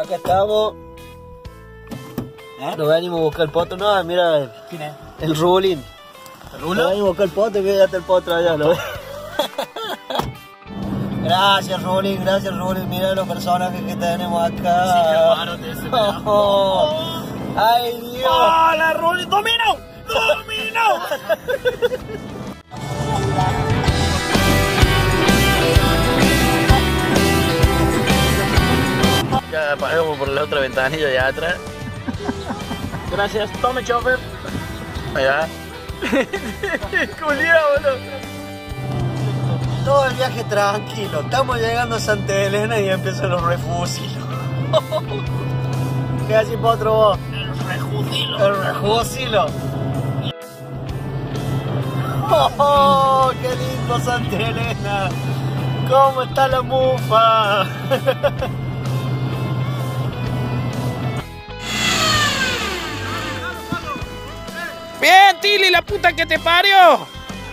Acá estamos. Nos venimos a buscar el potro. No, mira. ¿Quién es? El Rulín. ¿El Rulo? Nos venimos a buscar el potro y fíjate el potro allá, ¿lo ves? Gracias, Rulín, gracias, Rulín. Mira los personajes que tenemos acá. Sí, qué raro te ese pedazo. ¡Ay, Dios! ¡Hola, Rulín! ¡Domino! ¡Domino! Ya pasemos por la otra ventanilla allá atrás. Gracias, tome, chofer. Allá. Culiao, boludo. Todo el viaje tranquilo. Estamos llegando a Santa Elena y empiezan los refusilos. ¿Qué haces, potro vos? El rejudilo. El refusilo. ¡Oh, qué lindo Santa Elena! ¿Cómo está la mufa? Bien, Tilly, la puta que te parió.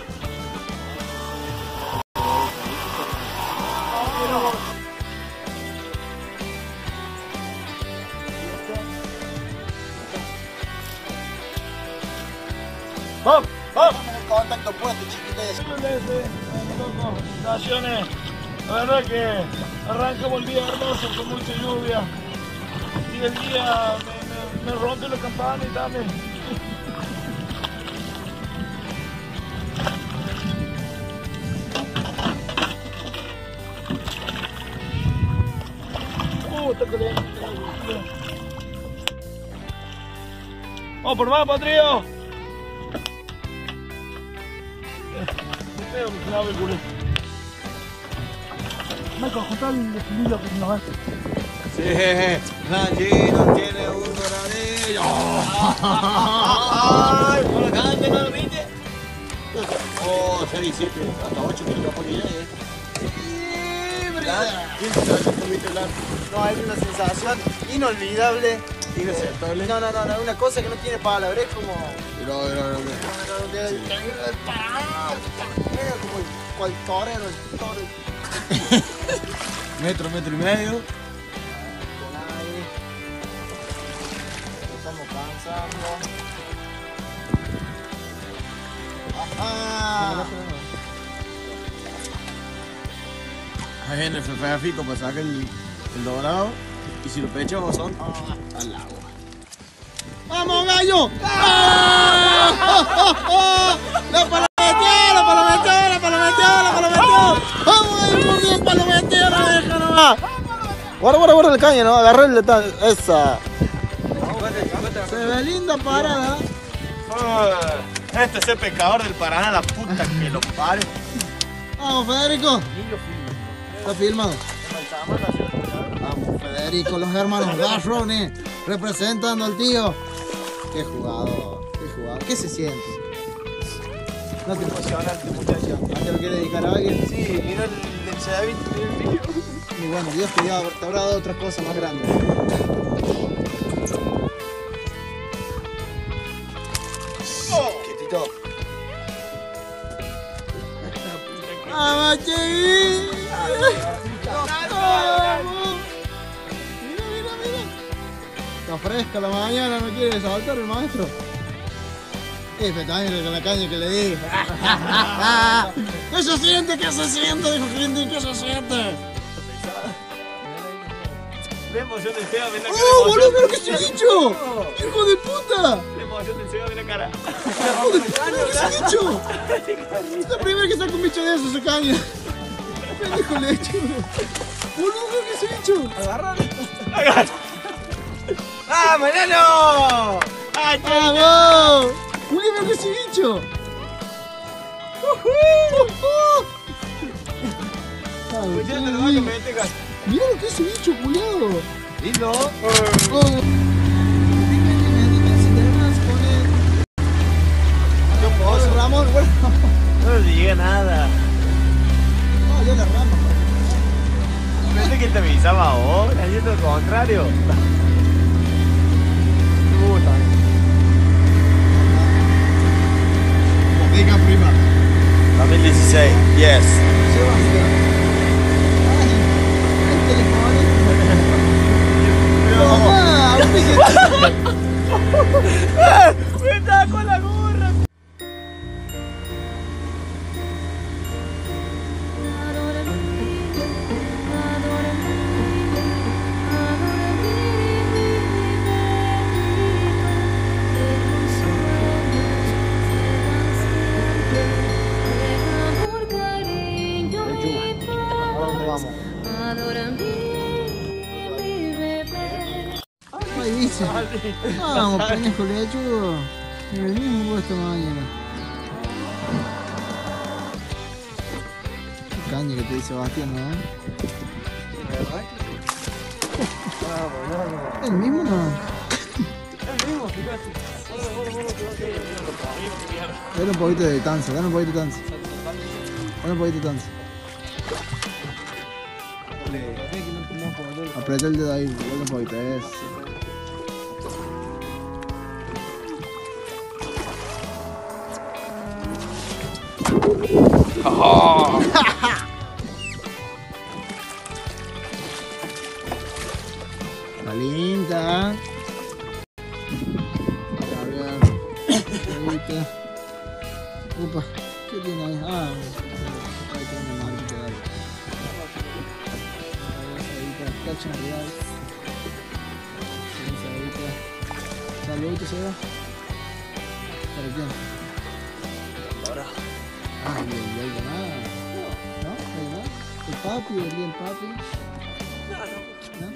¡Vamos! ¡Vamos! Contacto puesto, chiquites. Felicitaciones. La verdad que arrancamos el día hermoso con mucha lluvia. Y el día me rompe la campana y dame. Está caliente. Vamos por más, Patrio. Michael, juntar el equilibrio que nos hace. Sí, Rangino tiene un doradillo. ¡Ay! ¿Por la cancha no lo viste? Oh, 6 y 7, hasta 8 que lo ponía, No, hay una sensación inolvidable. Inaceptable. No, una cosa que no tiene palabras, es como. Como el torero, el toro. metro y medio. Estamos cansando. Ajá. Hay gente fico para sacar el dorado. Y si lo pechamos son al agua. ¡Vamos, gallo! ¡La palometeó! ¡Vamos, gallo! ¡Por Dios, palometeó! ¡No deja nomás! Guarda el caño, ¿no? Agarré el detalle. Esa. Se ve linda parada. Este es el pecador del Paraná, la puta que lo pare. Vamos, Federico. Está filmado. Vamos, Federico, los hermanos Garrone representando al tío. Qué jugador. ¿Qué se siente? No te emociona este muchacho. ¿Te lo quiere dedicar a alguien? Sí, mira el Chevy del video. Y bueno, Dios te habrá dado otra cosa más grande. Quietito. ¡Vamos, Chevy! Está fresca la mañana, no quiere saltar el maestro. También con la caña que le di. ¿Qué se siente? Dijo Clinton, ¿qué se siente? La emoción del Seba, ven la cara. ¡Oh, boludo, pero qué se ha dicho! ¡Hijo de puta! La emoción del Seba, ven la cara. ¡Hijo de puta, qué se ha dicho! Es la primera que saca un bicho de eso, se caña. Pendejo le he hecho. Boludo, ¿qué se ha dicho? Agarrar. ¡Ah, Mariano! ¡Vamos! ¡Julio, qué se ha dicho! Mira lo que es ese bicho, culiado. Lindo. Dime si terminas con él. Ramón, bueno. No le diga nada. No, yo la ramo. Pensé que te avisaba ahora, haciendo lo contrario. Me gusta. Diga prima. 2016, yes. Sebastián. Ay, el teléfono. Ahí dice. Vamos, conejo lechugo. En el mismo puesto mañana. Qué caña que te dice Sebastián, ¿no? ¿El mismo no? Dale un poquito de distancia, dale un poquito de distancia. Dale un poquito de distancia. Aprieta el dedo ahí, dale un poquito, eso. Oh. Calienta. Ahorita. Opa, ¿qué tiene ahí? Ah, ahí tiene una marquita de algo. Ahorita, cacha real. Ahorita. Saludito, se va. ¿Para quién? Ahora. Ah, y hay nada. ¿No? ¿Hay nada? ¿El papi? ¿El día del papi? No,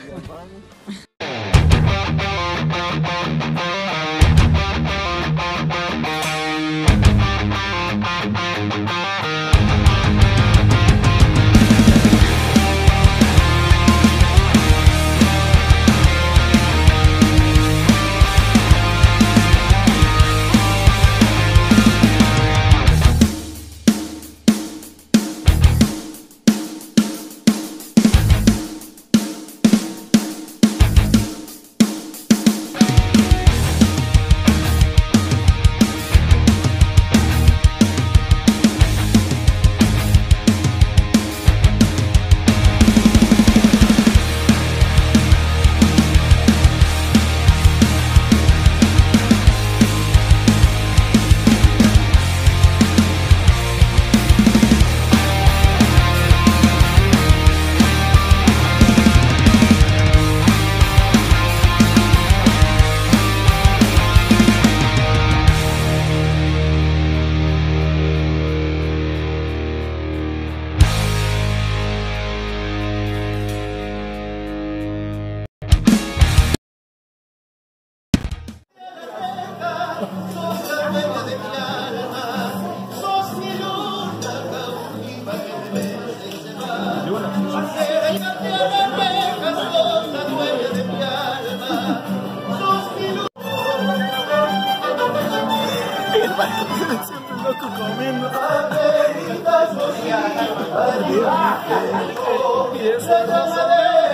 Siempre loco comiendo.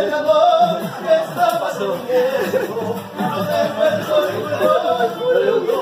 Y eso